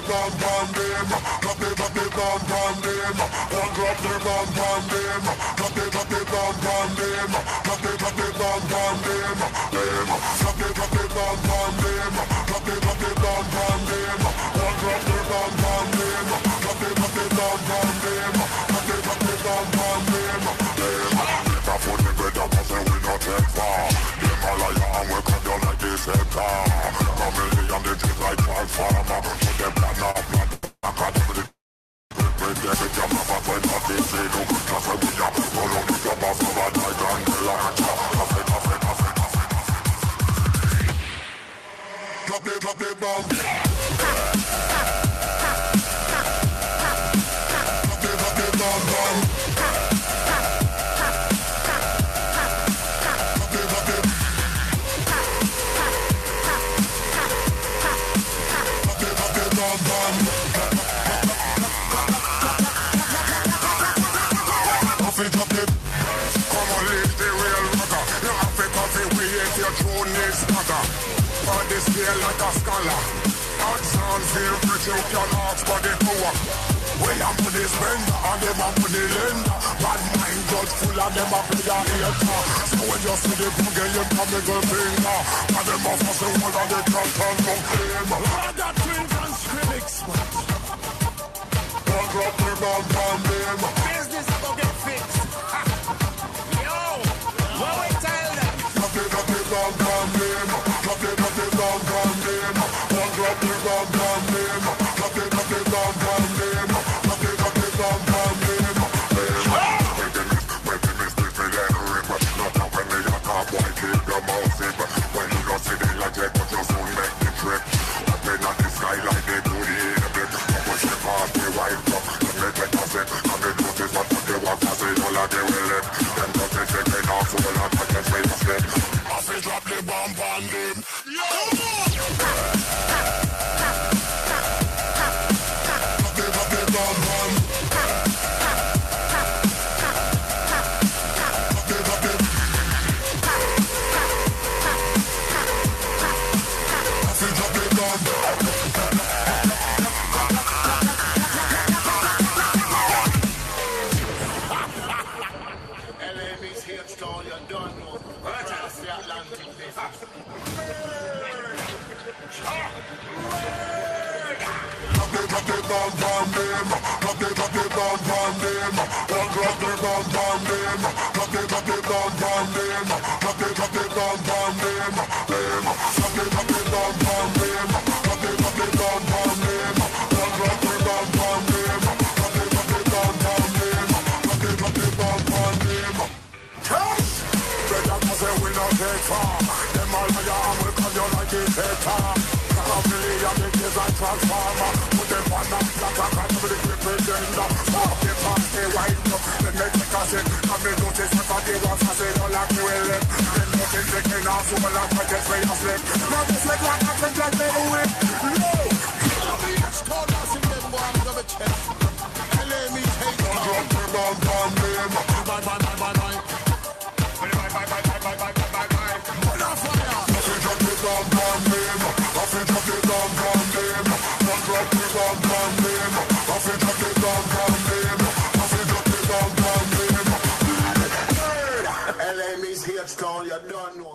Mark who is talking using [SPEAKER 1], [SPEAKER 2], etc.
[SPEAKER 1] bomb on them. Drop the bomb on them. One drop the bomb on them. Drop the bomb on them. Drop the bomb on them. Drop the bomb on them. Drop the bomb on them. One drop the bomb on them. Drop the bomb on them. Drop the bomb on them. Never put the bread up and we not take far. Them a liar and we cut down like this center. Family and the trees like transformer. Put them plan up, plan back up to the break every jam up and when not this they do. Cause we are all on the job of a night and the light. Drop the bomb. Drop the bomb. Come on, live the real ragga. You have to coffee, we ain't your true next ragga. On this scale like a scholar. Odds on feel rich, you can ask for the power. We are money spender and them are money lender. Bad mind judge full of them a play a hater. So when you see the boogie, you can make a finger. And them a fuss the whole of the can't turn no claim. RAGGA twins and Skrillex. One drop the bomb on them. Business go get fixed. Yo, what we tell them? Drop the bomb on them. Drop the bomb on them. One drop the bomb on them. Drop the bomb on them. Drop the bomb on them. When they miss this, they let her rip. Not now when they are top, why keep your mouth zip? When you don't see the logic, but you soon make the trip. Up in the sky like they do the in a bit. Push the path, they wipe up. They take a sip. And they notice what they want to say. All of they will live. Them don't they take it off. So they'll not take a straight step. I say drop the bomb on them. Yo! Bomb on them, drop the bomb on them. One drop the bomb on them, drop the bomb on them, drop the bomb on them. Drop the bomb on them, drop the bomb on them. One drop the bomb on them, drop the bomb on them, drop the bomb on them. Better cause they will not take far. Them all liar and will cut you like a hater. Family and the kids like transformer. Put them on the block and cut to the grip pretender. Stop the past, they wind up. Then they take a sip. And they notice what they want to say. Don't like you will live. Then nothing taking off. So we'll have to get way to slip. Now this like what happened like they do it. No! I'll be next call. I'll see them go and give a check. Let me take on. Drop the bomb on them. Bye, bye, bye, bye, bye. Bye, bye, bye, bye, bye, bye, bye, bye, bye. Put on fire. Drop the bomb on them. Drop the bomb on them. One drop the bomb on them. Drop the bomb on them. Drop the bomb on them. LA means H-Town, you don't know.